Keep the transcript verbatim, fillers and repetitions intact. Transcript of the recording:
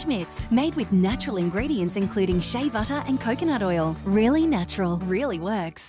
Schmidts, made with natural ingredients including shea butter and coconut oil. Really natural, really works.